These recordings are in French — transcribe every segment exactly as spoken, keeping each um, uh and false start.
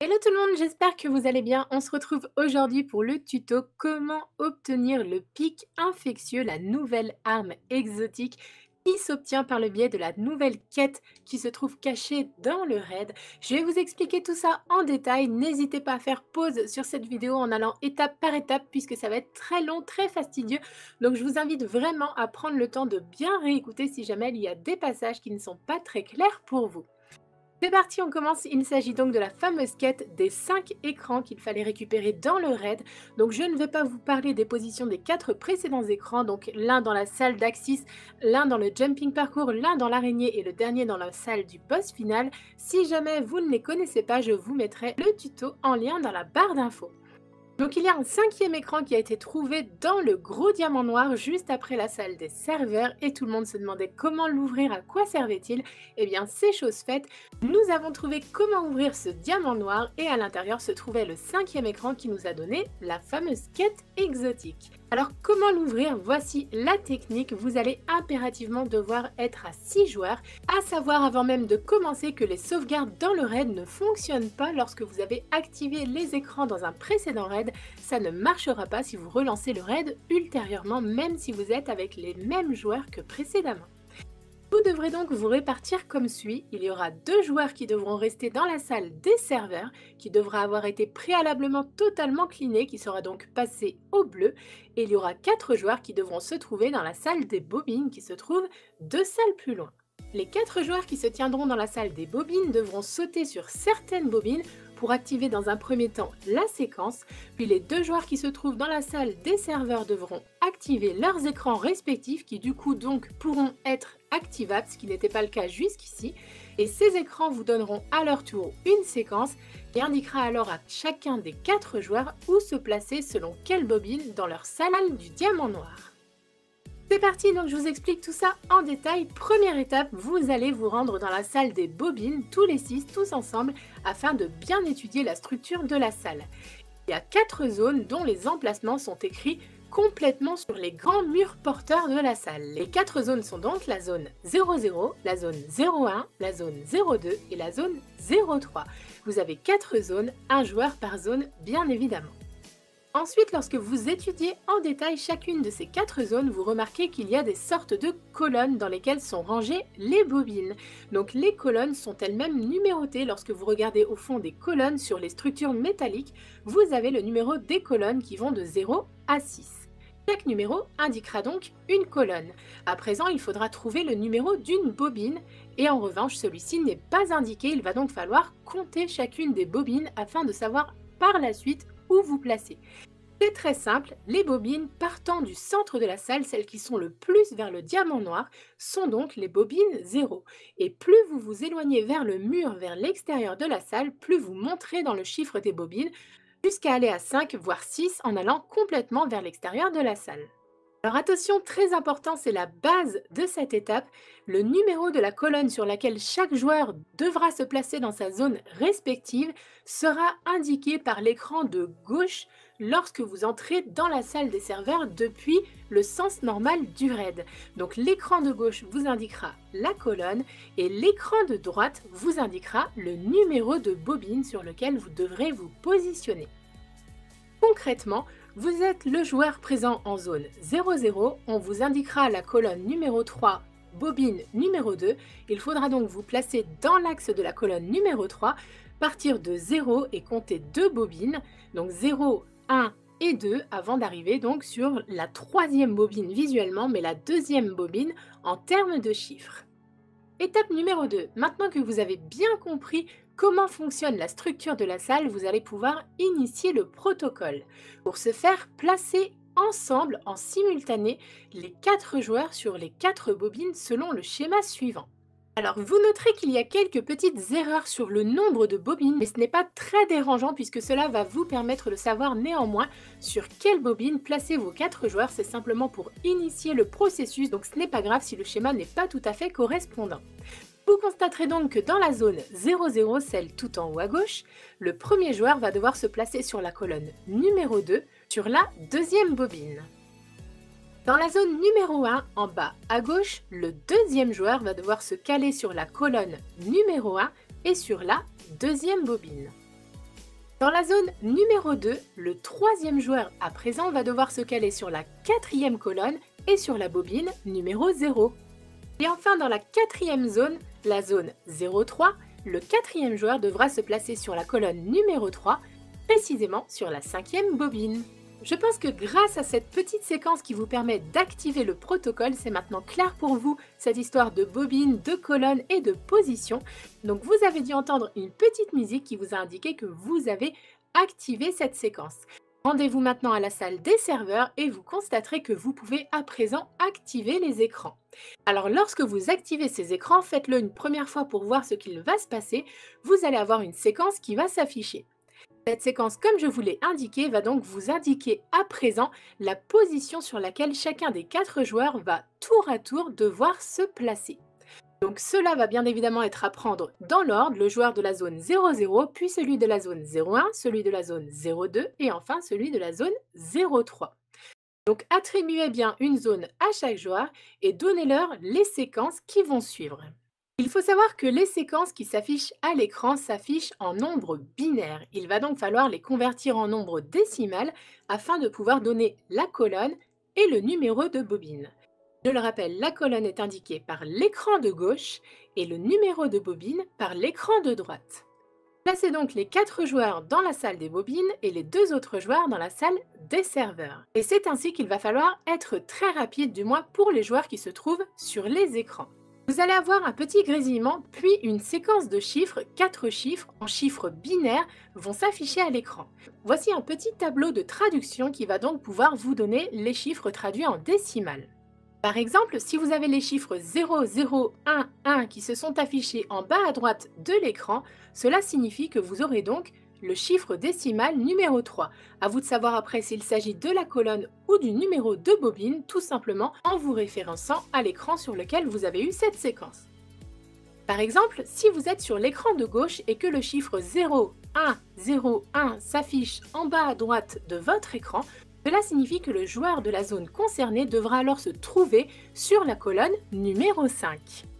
Hello tout le monde, j'espère que vous allez bien. On se retrouve aujourd'hui pour le tuto comment obtenir le pic infectieux, la nouvelle arme exotique qui s'obtient par le biais de la nouvelle quête qui se trouve cachée dans le raid. Je vais vous expliquer tout ça en détail. N'hésitez pas à faire pause sur cette vidéo en allant étape par étape puisque ça va être très long, très fastidieux. Donc je vous invite vraiment à prendre le temps de bien réécouter si jamais il y a des passages qui ne sont pas très clairs pour vous. C'est parti, on commence. Il s'agit donc de la fameuse quête des cinq écrans qu'il fallait récupérer dans le raid. Donc je ne vais pas vous parler des positions des quatre précédents écrans, donc l'un dans la salle d'Axis, l'un dans le jumping parcours, l'un dans l'araignée et le dernier dans la salle du boss final. Si jamais vous ne les connaissez pas, je vous mettrai le tuto en lien dans la barre d'infos. Donc il y a un cinquième écran qui a été trouvé dans le gros diamant noir juste après la salle des serveurs et tout le monde se demandait comment l'ouvrir, à quoi servait-il. Eh bien c'est chose faite, nous avons trouvé comment ouvrir ce diamant noir et à l'intérieur se trouvait le cinquième écran qui nous a donné la fameuse quête exotique. Alors comment l'ouvrir? Voici la technique, vous allez impérativement devoir être à six joueurs, à savoir avant même de commencer que les sauvegardes dans le raid ne fonctionnent pas lorsque vous avez activé les écrans dans un précédent raid, ça ne marchera pas si vous relancez le raid ultérieurement même si vous êtes avec les mêmes joueurs que précédemment. Vous devrez donc vous répartir comme suit. Il y aura deux joueurs qui devront rester dans la salle des serveurs, qui devra avoir été préalablement totalement cleané, qui sera donc passé au bleu. Et il y aura quatre joueurs qui devront se trouver dans la salle des bobines, qui se trouve deux salles plus loin. Les quatre joueurs qui se tiendront dans la salle des bobines devront sauter sur certaines bobines pour activer dans un premier temps la séquence, puis les deux joueurs qui se trouvent dans la salle des serveurs devront activer leurs écrans respectifs qui du coup donc pourront être activables, ce qui n'était pas le cas jusqu'ici, et ces écrans vous donneront à leur tour une séquence qui indiquera alors à chacun des quatre joueurs où se placer selon quelle bobine dans leur salle du diamant noir. C'est parti, donc je vous explique tout ça en détail. Première étape, vous allez vous rendre dans la salle des bobines, tous les six, tous ensemble, afin de bien étudier la structure de la salle. Il y a quatre zones dont les emplacements sont écrits complètement sur les grands murs porteurs de la salle. Les quatre zones sont donc la zone zéro zéro, la zone zéro un, la zone zéro deux et la zone zéro trois. Vous avez quatre zones, un joueur par zone bien évidemment. Ensuite, lorsque vous étudiez en détail chacune de ces quatre zones, vous remarquez qu'il y a des sortes de colonnes dans lesquelles sont rangées les bobines. Donc les colonnes sont elles-mêmes numérotées. Lorsque vous regardez au fond des colonnes sur les structures métalliques, vous avez le numéro des colonnes qui vont de zéro à six. Chaque numéro indiquera donc une colonne. À présent, il faudra trouver le numéro d'une bobine et en revanche, celui-ci n'est pas indiqué. Il va donc falloir compter chacune des bobines afin de savoir par la suite où vous placez. C'est très simple, les bobines partant du centre de la salle, celles qui sont le plus vers le diamant noir, sont donc les bobines zéro. Et plus vous vous éloignez vers le mur, vers l'extérieur de la salle, plus vous monterez dans le chiffre des bobines, jusqu'à aller à cinq voire six en allant complètement vers l'extérieur de la salle. Alors attention, très important, c'est la base de cette étape. Le numéro de la colonne sur laquelle chaque joueur devra se placer dans sa zone respective sera indiqué par l'écran de gauche lorsque vous entrez dans la salle des serveurs depuis le sens normal du raid. Donc l'écran de gauche vous indiquera la colonne et l'écran de droite vous indiquera le numéro de bobine sur lequel vous devrez vous positionner. Concrètement, vous êtes le joueur présent en zone zéro zéro, on vous indiquera la colonne numéro trois, bobine numéro deux. Il faudra donc vous placer dans l'axe de la colonne numéro trois, partir de zéro et compter deux bobines, donc zéro, un et deux, avant d'arriver donc sur la troisième bobine visuellement, mais la deuxième bobine en termes de chiffres. Étape numéro deux, maintenant que vous avez bien compris comment fonctionne la structure de la salle, vous allez pouvoir initier le protocole. Pour ce faire, placez ensemble, en simultané, les quatre joueurs sur les quatre bobines selon le schéma suivant. Alors, vous noterez qu'il y a quelques petites erreurs sur le nombre de bobines, mais ce n'est pas très dérangeant puisque cela va vous permettre de savoir néanmoins sur quelle bobine placer vos quatre joueurs. C'est simplement pour initier le processus, donc ce n'est pas grave si le schéma n'est pas tout à fait correspondant. Vous constaterez donc que dans la zone zéro zéro, celle tout en haut à gauche, le premier joueur va devoir se placer sur la colonne numéro deux, sur la deuxième bobine. Dans la zone numéro un, en bas à gauche, le deuxième joueur va devoir se caler sur la colonne numéro un et sur la deuxième bobine. Dans la zone numéro deux, le troisième joueur à présent va devoir se caler sur la quatrième colonne et sur la bobine numéro zéro. Et enfin dans la quatrième zone, la zone zéro trois, le quatrième joueur devra se placer sur la colonne numéro trois, précisément sur la cinquième bobine. Je pense que grâce à cette petite séquence qui vous permet d'activer le protocole, c'est maintenant clair pour vous cette histoire de bobine, de colonne et de position. Donc vous avez dû entendre une petite musique qui vous a indiqué que vous avez activé cette séquence. Rendez-vous maintenant à la salle des serveurs et vous constaterez que vous pouvez à présent activer les écrans. Alors lorsque vous activez ces écrans, faites-le une première fois pour voir ce qu'il va se passer. Vous allez avoir une séquence qui va s'afficher. Cette séquence, comme je vous l'ai indiqué, va donc vous indiquer à présent la position sur laquelle chacun des quatre joueurs va tour à tour devoir se placer. Donc cela va bien évidemment être à prendre dans l'ordre, le joueur de la zone zéro zéro, puis celui de la zone zéro un, celui de la zone zéro deux et enfin celui de la zone zéro trois. Donc attribuez bien une zone à chaque joueur et donnez-leur les séquences qui vont suivre. Il faut savoir que les séquences qui s'affichent à l'écran s'affichent en nombre binaire. Il va donc falloir les convertir en nombre décimal afin de pouvoir donner la colonne et le numéro de bobine. Je le rappelle, la colonne est indiquée par l'écran de gauche et le numéro de bobine par l'écran de droite. Placez donc les quatre joueurs dans la salle des bobines et les deux autres joueurs dans la salle des serveurs. Et c'est ainsi qu'il va falloir être très rapide, du moins pour les joueurs qui se trouvent sur les écrans. Vous allez avoir un petit grésillement, puis une séquence de chiffres, quatre chiffres en chiffres binaires vont s'afficher à l'écran. Voici un petit tableau de traduction qui va donc pouvoir vous donner les chiffres traduits en décimales. Par exemple, si vous avez les chiffres zéro, zéro, un, un qui se sont affichés en bas à droite de l'écran, cela signifie que vous aurez donc le chiffre décimal numéro trois. À vous de savoir après s'il s'agit de la colonne ou du numéro de bobine, tout simplement en vous référençant à l'écran sur lequel vous avez eu cette séquence. Par exemple, si vous êtes sur l'écran de gauche et que le chiffre zéro, un, zéro, un s'affiche en bas à droite de votre écran, cela signifie que le joueur de la zone concernée devra alors se trouver sur la colonne numéro cinq.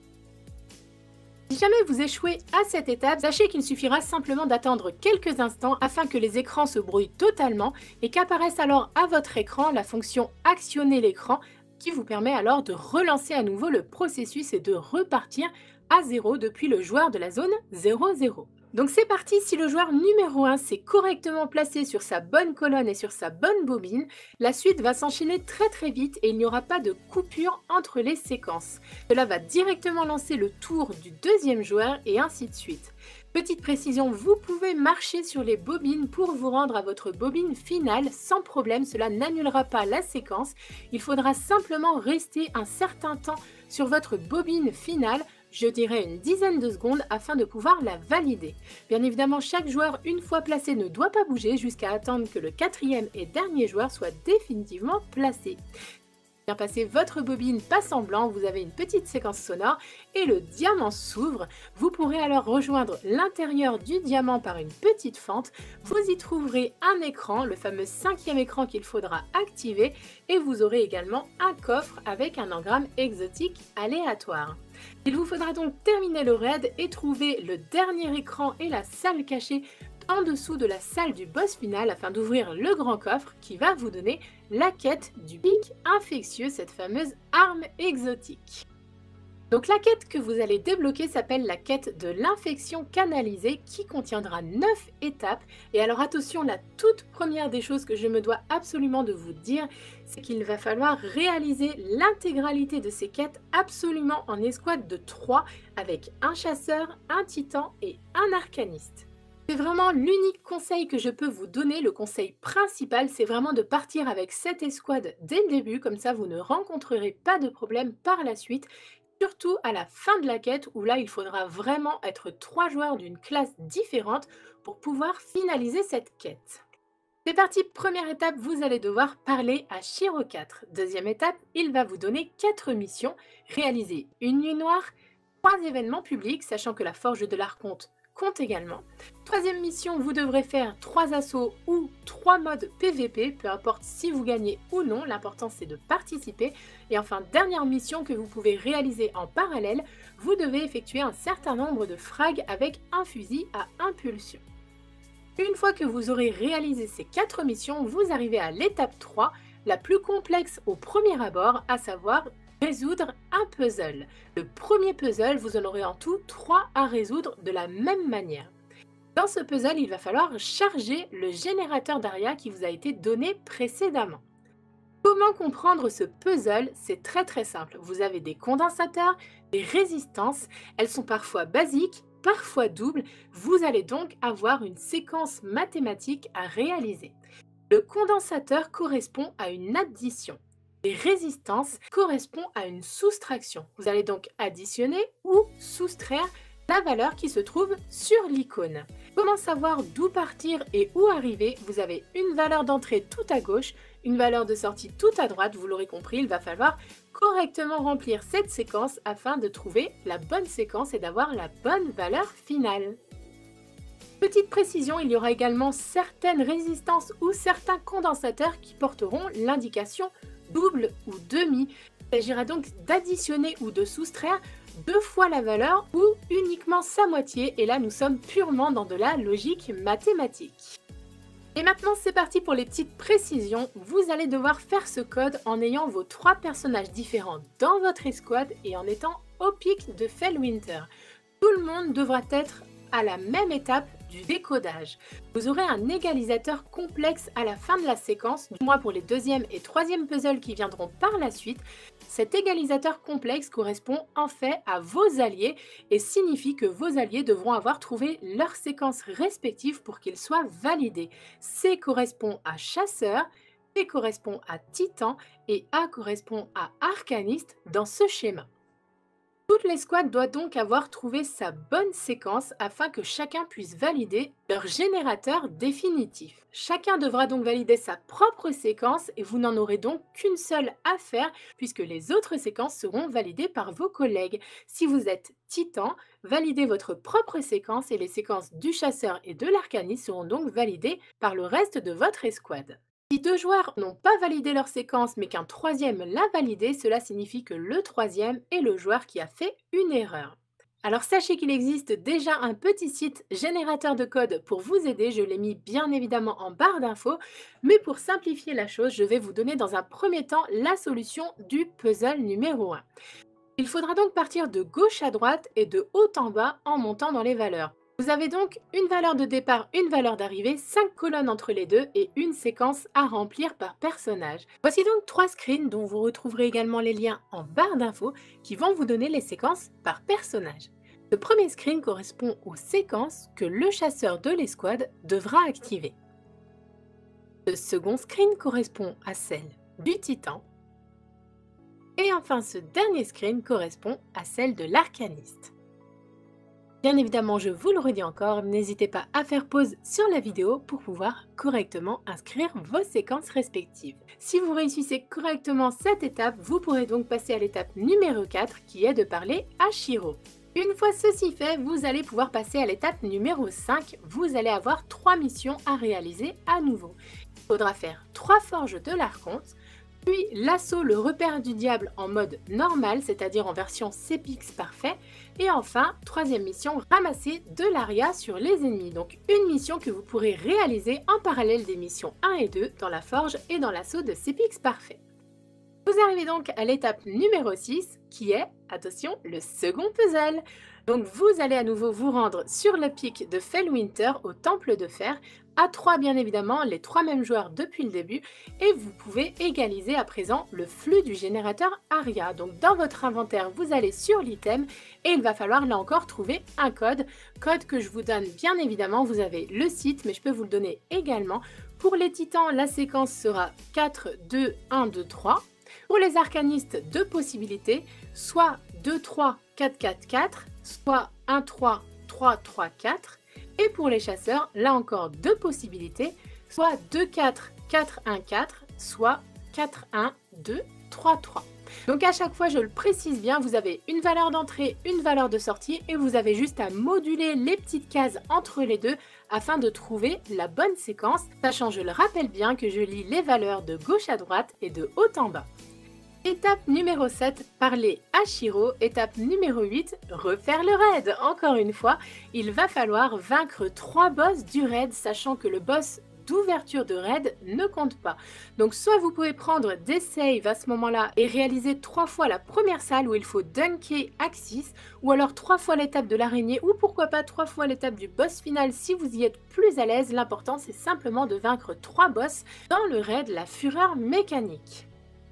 Si jamais vous échouez à cette étape, sachez qu'il suffira simplement d'attendre quelques instants afin que les écrans se brouillent totalement et qu'apparaisse alors à votre écran la fonction actionner l'écran qui vous permet alors de relancer à nouveau le processus et de repartir à zéro depuis le joueur de la zone zéro zéro. Donc c'est parti, si le joueur numéro un s'est correctement placé sur sa bonne colonne et sur sa bonne bobine, la suite va s'enchaîner très très vite et il n'y aura pas de coupure entre les séquences. Cela va directement lancer le tour du deuxième joueur et ainsi de suite. Petite précision, vous pouvez marcher sur les bobines pour vous rendre à votre bobine finale sans problème, cela n'annulera pas la séquence. Il faudra simplement rester un certain temps sur votre bobine finale, je dirais une dizaine de secondes afin de pouvoir la valider. Bien évidemment, chaque joueur, une fois placé, ne doit pas bouger jusqu'à attendre que le quatrième et dernier joueur soit définitivement placé. Bien passer votre bobine passe en blanc, vous avez une petite séquence sonore et le diamant s'ouvre. Vous pourrez alors rejoindre l'intérieur du diamant par une petite fente. Vous y trouverez un écran, le fameux cinquième écran qu'il faudra activer et vous aurez également un coffre avec un engramme exotique aléatoire. Il vous faudra donc terminer le raid et trouver le dernier écran et la salle cachée en dessous de la salle du boss final afin d'ouvrir le grand coffre qui va vous donner la quête du pic infectieux, cette fameuse arme exotique. Donc la quête que vous allez débloquer s'appelle la quête de l'infection canalisée qui contiendra neuf étapes. Et alors attention, la toute première des choses que je me dois absolument de vous dire, c'est qu'il va falloir réaliser l'intégralité de ces quêtes absolument en escouade de trois avec un chasseur, un titan et un arcaniste. C'est vraiment l'unique conseil que je peux vous donner, le conseil principal, c'est vraiment de partir avec cette escouade dès le début, comme ça vous ne rencontrerez pas de problème par la suite, surtout à la fin de la quête où là il faudra vraiment être trois joueurs d'une classe différente pour pouvoir finaliser cette quête. C'est parti, première étape, vous allez devoir parler à Shiro quatre. Deuxième étape, il va vous donner quatre missions, réaliser une nuit noire, trois événements publics, sachant que la forge de l'archonte compte également. Troisième mission, vous devrez faire trois assauts ou trois modes P V P, peu importe si vous gagnez ou non, l'important c'est de participer. Et enfin, dernière mission que vous pouvez réaliser en parallèle, vous devez effectuer un certain nombre de frags avec un fusil à impulsion. Une fois que vous aurez réalisé ces quatre missions, vous arrivez à l'étape trois, la plus complexe au premier abord, à savoir résoudre un puzzle. Le premier puzzle, vous en aurez en tout trois à résoudre de la même manière. Dans ce puzzle, il va falloir charger le générateur d'Aria qui vous a été donné précédemment. Comment comprendre ce puzzle? C'est très très simple. Vous avez des condensateurs, des résistances, elles sont parfois basiques, parfois doubles. Vous allez donc avoir une séquence mathématique à réaliser. Le condensateur correspond à une addition. Les résistances correspondent à une soustraction. Vous allez donc additionner ou soustraire la valeur qui se trouve sur l'icône. Comment savoir d'où partir et où arriver? Vous avez une valeur d'entrée tout à gauche, une valeur de sortie tout à droite. Vous l'aurez compris, il va falloir correctement remplir cette séquence afin de trouver la bonne séquence et d'avoir la bonne valeur finale. Petite précision, il y aura également certaines résistances ou certains condensateurs qui porteront l'indication double ou demi. Il s'agira donc d'additionner ou de soustraire deux fois la valeur ou uniquement sa moitié, et là nous sommes purement dans de la logique mathématique. Et maintenant c'est parti pour les petites précisions. Vous allez devoir faire ce code en ayant vos trois personnages différents dans votre escouade et en étant au pic de Fellwinter. Tout le monde devra être à la même étape du décodage. Vous aurez un égalisateur complexe à la fin de la séquence, du moins pour les deuxième et troisième puzzles qui viendront par la suite. Cet égalisateur complexe correspond en fait à vos alliés et signifie que vos alliés devront avoir trouvé leur séquence respective pour qu'ils soient validés. C correspond à chasseur, P correspond à titan et A correspond à arcaniste dans ce schéma. Toute l'escouade doit donc avoir trouvé sa bonne séquence afin que chacun puisse valider leur générateur définitif. Chacun devra donc valider sa propre séquence et vous n'en aurez donc qu'une seule à faire puisque les autres séquences seront validées par vos collègues. Si vous êtes titan, validez votre propre séquence et les séquences du chasseur et de l'arcaniste seront donc validées par le reste de votre escouade. Si deux joueurs n'ont pas validé leur séquence mais qu'un troisième l'a validé, cela signifie que le troisième est le joueur qui a fait une erreur. Alors sachez qu'il existe déjà un petit site générateur de code pour vous aider, je l'ai mis bien évidemment en barre d'infos, mais pour simplifier la chose, je vais vous donner dans un premier temps la solution du puzzle numéro un. Il faudra donc partir de gauche à droite et de haut en bas en montant dans les valeurs. Vous avez donc une valeur de départ, une valeur d'arrivée, cinq colonnes entre les deux et une séquence à remplir par personnage. Voici donc trois screens dont vous retrouverez également les liens en barre d'infos qui vont vous donner les séquences par personnage. Le premier screen correspond aux séquences que le chasseur de l'escouade devra activer. Le second screen correspond à celle du titan. Et enfin ce dernier screen correspond à celle de l'arcaniste. Bien évidemment, je vous le redis encore, n'hésitez pas à faire pause sur la vidéo pour pouvoir correctement inscrire vos séquences respectives. Si vous réussissez correctement cette étape, vous pourrez donc passer à l'étape numéro quatre qui est de parler à Shiro. Une fois ceci fait, vous allez pouvoir passer à l'étape numéro cinq. Vous allez avoir trois missions à réaliser à nouveau. Il faudra faire trois forges de l'archonte, puis l'assaut, le repère du diable en mode normal, c'est-à-dire en version C P X parfait. Et enfin, troisième mission, ramasser de l'aria sur les ennemis. Donc une mission que vous pourrez réaliser en parallèle des missions un et deux dans la forge et dans l'assaut de C P X parfait. Vous arrivez donc à l'étape numéro six qui est, attention, le second puzzle. Donc vous allez à nouveau vous rendre sur le pic de Fellwinter au temple de fer, à trois bien évidemment, les trois mêmes joueurs depuis le début, et vous pouvez égaliser à présent le flux du générateur Aria. Donc dans votre inventaire, vous allez sur l'item et il va falloir là encore trouver un code, code que je vous donne bien évidemment, vous avez le site mais je peux vous le donner également. Pour les titans, la séquence sera quatre, deux, un, deux, trois. Pour les arcanistes, deux possibilités, soit deux, trois, quatre, quatre, quatre, soit un, trois, trois, trois, quatre. Et pour les chasseurs, là encore deux possibilités, soit deux, quatre, quatre, un, quatre, soit quatre, un, deux, trois, trois. Donc à chaque fois, je le précise bien, vous avez une valeur d'entrée, une valeur de sortie et vous avez juste à moduler les petites cases entre les deux afin de trouver la bonne séquence, sachant, je le rappelle bien, que je lis les valeurs de gauche à droite et de haut en bas. Étape numéro sept, parler à Shiro. Étape numéro huit, refaire le raid. Encore une fois, il va falloir vaincre trois boss du raid, sachant que le boss d'ouverture de raid ne compte pas. Donc soit vous pouvez prendre des saves à ce moment-là et réaliser trois fois la première salle où il faut dunker Axis, ou alors trois fois l'étape de l'araignée, ou pourquoi pas trois fois l'étape du boss final si vous y êtes plus à l'aise. L'important c'est simplement de vaincre trois boss dans le raid La Fureur Mécanique.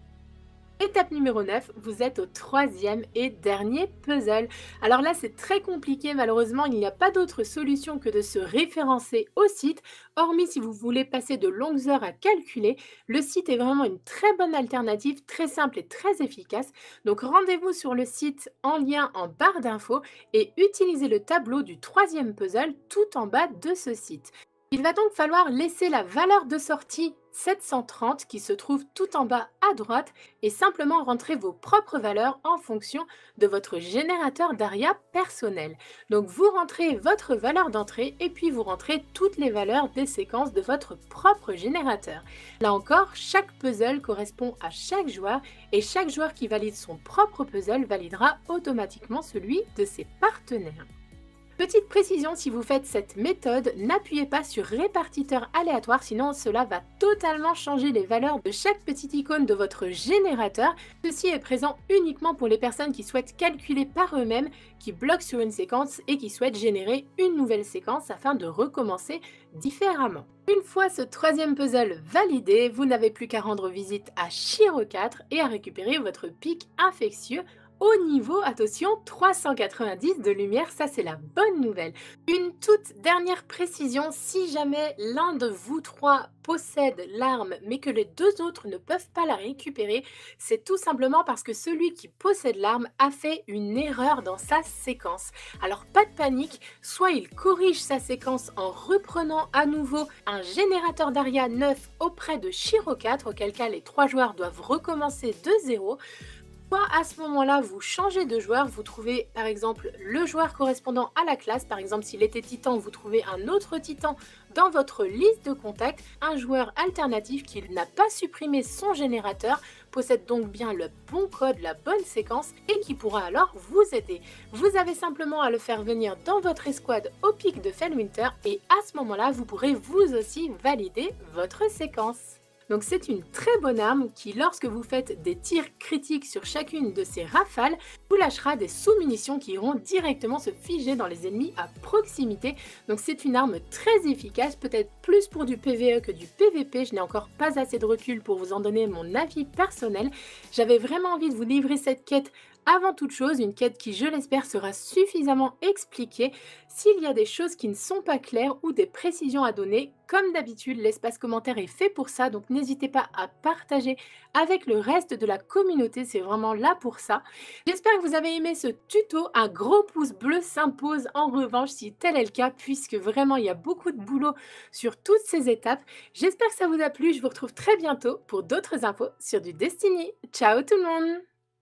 Étape numéro neuf, vous êtes au troisième et dernier puzzle. Alors là, c'est très compliqué. Malheureusement, il n'y a pas d'autre solution que de se référencer au site. Hormis si vous voulez passer de longues heures à calculer, le site est vraiment une très bonne alternative, très simple et très efficace. Donc rendez-vous sur le site en lien en barre d'infos et utilisez le tableau du troisième puzzle tout en bas de ce site. Il va donc falloir laisser la valeur de sortie sept cent trente qui se trouve tout en bas à droite et simplement rentrer vos propres valeurs en fonction de votre générateur d'Aria personnel. Donc vous rentrez votre valeur d'entrée et puis vous rentrez toutes les valeurs des séquences de votre propre générateur. Là encore, chaque puzzle correspond à chaque joueur et chaque joueur qui valide son propre puzzle validera automatiquement celui de ses partenaires. Petite précision, si vous faites cette méthode, n'appuyez pas sur répartiteur aléatoire, sinon cela va totalement changer les valeurs de chaque petite icône de votre générateur. Ceci est présent uniquement pour les personnes qui souhaitent calculer par eux-mêmes, qui bloquent sur une séquence et qui souhaitent générer une nouvelle séquence afin de recommencer différemment. Une fois ce troisième puzzle validé, vous n'avez plus qu'à rendre visite à Shiro quatre et à récupérer votre pic infectieux au niveau, attention, trois cent quatre-vingt-dix de lumière, ça c'est la bonne nouvelle. Une toute dernière précision, si jamais l'un de vous trois possède l'arme mais que les deux autres ne peuvent pas la récupérer, c'est tout simplement parce que celui qui possède l'arme a fait une erreur dans sa séquence. Alors pas de panique, soit il corrige sa séquence en reprenant à nouveau un générateur d'Aria neuf auprès de Shiro quatre, auquel cas les trois joueurs doivent recommencer de zéro. Soit à ce moment-là, vous changez de joueur, vous trouvez par exemple le joueur correspondant à la classe. Par exemple, s'il était titan, vous trouvez un autre titan dans votre liste de contacts. Un joueur alternatif qui n'a pas supprimé son générateur possède donc bien le bon code, la bonne séquence et qui pourra alors vous aider. Vous avez simplement à le faire venir dans votre escouade au pic de Fellwinter et à ce moment-là, vous pourrez vous aussi valider votre séquence. Donc c'est une très bonne arme qui, lorsque vous faites des tirs critiques sur chacune de ces rafales, vous lâchera des sous-munitions qui iront directement se figer dans les ennemis à proximité. Donc c'est une arme très efficace, peut-être plus pour du P V E que du P V P. Je n'ai encore pas assez de recul pour vous en donner mon avis personnel. J'avais vraiment envie de vous livrer cette quête avant toute chose, une quête qui, je l'espère, sera suffisamment expliquée. S'il y a des choses qui ne sont pas claires ou des précisions à donner, comme d'habitude, l'espace commentaire est fait pour ça, donc n'hésitez pas à partager avec le reste de la communauté, c'est vraiment là pour ça. J'espère que vous avez aimé ce tuto, un gros pouce bleu s'impose en revanche si tel est le cas, puisque vraiment il y a beaucoup de boulot sur toutes ces étapes. J'espère que ça vous a plu, je vous retrouve très bientôt pour d'autres infos sur du Destiny. Ciao tout le monde!